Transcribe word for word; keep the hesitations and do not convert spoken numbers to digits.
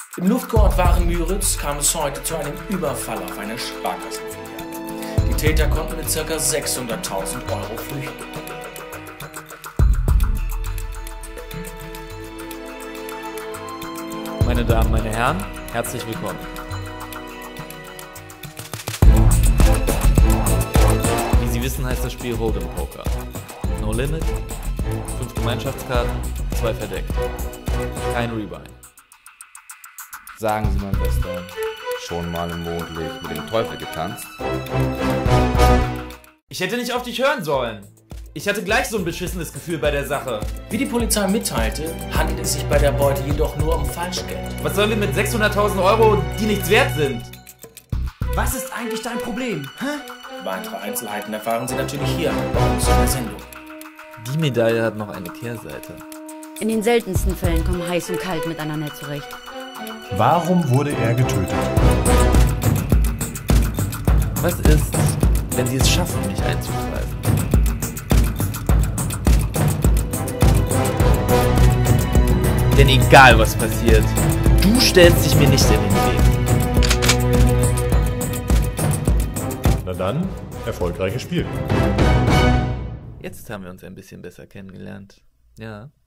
Im Luftkurort Waren-Müritz kam es heute zu einem Überfall auf eine Sparkassenfiliale. Die Täter konnten mit ca. sechshunderttausend Euro flüchten. Meine Damen, meine Herren, herzlich willkommen. Wie Sie wissen, heißt das Spiel Hold'em Poker. No Limit, fünf Gemeinschaftskarten, zwei verdeckt. Kein Rebuy. Sagen Sie, mein Bester, schon mal im Mondlicht mit dem Teufel getanzt? Ich hätte nicht auf dich hören sollen. Ich hatte gleich so ein beschissenes Gefühl bei der Sache. Wie die Polizei mitteilte, handelt es sich bei der Beute jedoch nur um Falschgeld. Was sollen wir mit sechshunderttausend Euro, die nichts wert sind? Was ist eigentlich dein Problem? Hä? Weitere Einzelheiten erfahren Sie natürlich hier bei uns in der Sendung. Die Medaille hat noch eine Kehrseite. In den seltensten Fällen kommen heiß und kalt miteinander zurecht. Warum wurde er getötet? Was ist, wenn sie es schaffen, mich einzugreifen? Denn egal was passiert, du stellst dich mir nicht in den Weg. Na dann, erfolgreiches Spiel. Jetzt haben wir uns ein bisschen besser kennengelernt. Ja.